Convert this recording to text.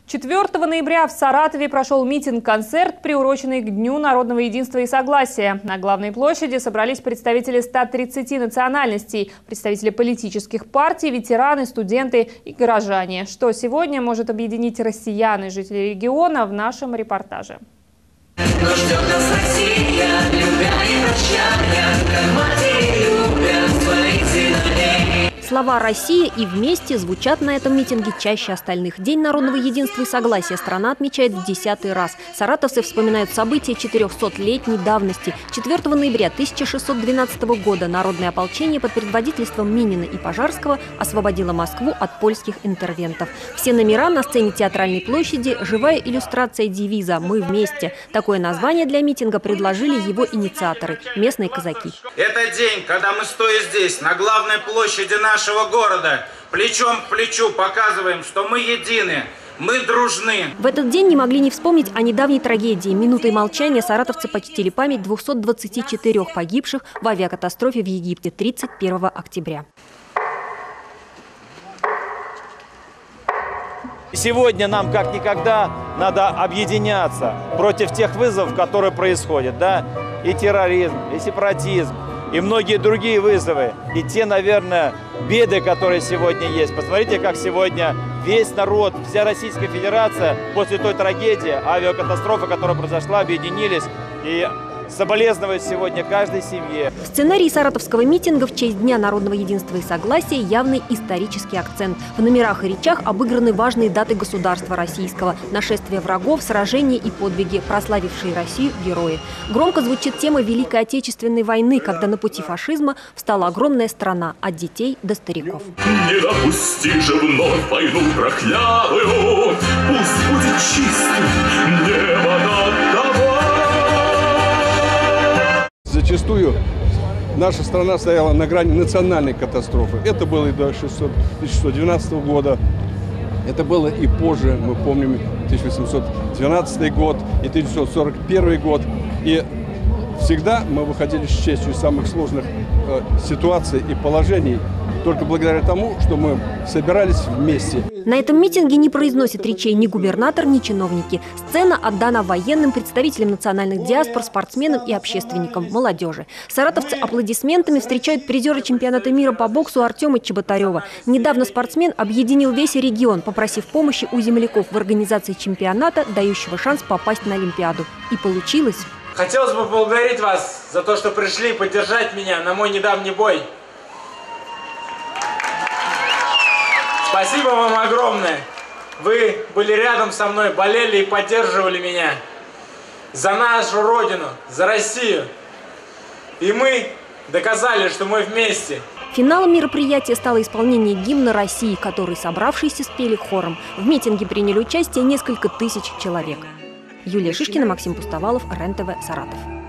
4 ноября в Саратове прошел митинг-концерт, приуроченный к Дню народного единства и согласия. На главной площади собрались представители 130 национальностей, представители политических партий, ветераны, студенты и горожане. Что сегодня может объединить россиян и жителей региона, в нашем репортаже. Слова «Россия» и «Вместе» звучат на этом митинге чаще остальных. День народного единства и согласия страна отмечает в 10-й раз. Саратовцы вспоминают события 400-летней давности. 4 ноября 1612 года народное ополчение под предводительством Минина и Пожарского освободило Москву от польских интервентов. Все номера на сцене Театральной площади – живая иллюстрация девиза «Мы вместе». Такое название для митинга предложили его инициаторы – местные казаки. Это день, когда мы, стоя здесь, на главной площади нашего города, плечом к плечу показываем, что мы едины, мы дружны. В этот день не могли не вспомнить о недавней трагедии. Минутой молчания саратовцы почтили память 224 погибших в авиакатастрофе в Египте 31 октября. Сегодня нам как никогда надо объединяться против тех вызовов, которые происходят. Да? И терроризм, и сепаратизм, и многие другие вызовы. И те, наверное, беды, которые сегодня есть. Посмотрите, как сегодня весь народ, вся Российская Федерация после той трагедии, авиакатастрофы, которая произошла, объединились и соболезновать сегодня каждой семье. В сценарии саратовского митинга в честь Дня народного единства и согласия явный исторический акцент. В номерах и речах обыграны важные даты государства российского: нашествия врагов, сражения и подвиги, прославившие Россию герои. Громко звучит тема Великой Отечественной войны, когда на пути фашизма встала огромная страна, от детей до стариков. Не допусти же вновь войну проклятую, пусть будет чистым небо над тобой. Зачастую наша страна стояла на грани национальной катастрофы. Это было и до 1612 года, это было и позже, мы помним 1812 год и 1941 год. И всегда мы выходили с честью из самых сложных ситуаций и положений только благодаря тому, что мы собирались вместе. На этом митинге не произносят речей ни губернатор, ни чиновники. Сцена отдана военным, представителям национальных диаспор, спортсменам и общественникам, молодежи. Саратовцы аплодисментами встречают призера чемпионата мира по боксу Артема Чеботарева. Недавно спортсмен объединил весь регион, попросив помощи у земляков в организации чемпионата, дающего шанс попасть на Олимпиаду. И получилось. Хотелось бы поблагодарить вас за то, что пришли поддержать меня на мой недавний бой. Спасибо вам огромное. Вы были рядом со мной, болели и поддерживали меня. За нашу Родину, за Россию. И мы доказали, что мы вместе. Финалом мероприятия стало исполнение гимна России, который собравшиеся спели хором. В митинге приняли участие несколько тысяч человек. Юлия Шишкина, Максим Пустовалов, РЕН-ТВ, Саратов.